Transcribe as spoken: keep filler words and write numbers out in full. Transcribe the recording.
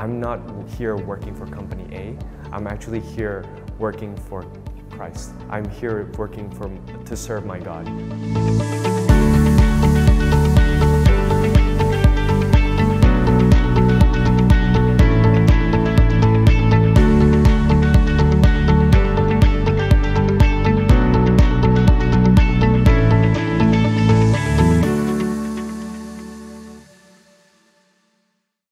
I'm not here working for company A. I'm actually here working for Christ. I'm here working for, to serve my God.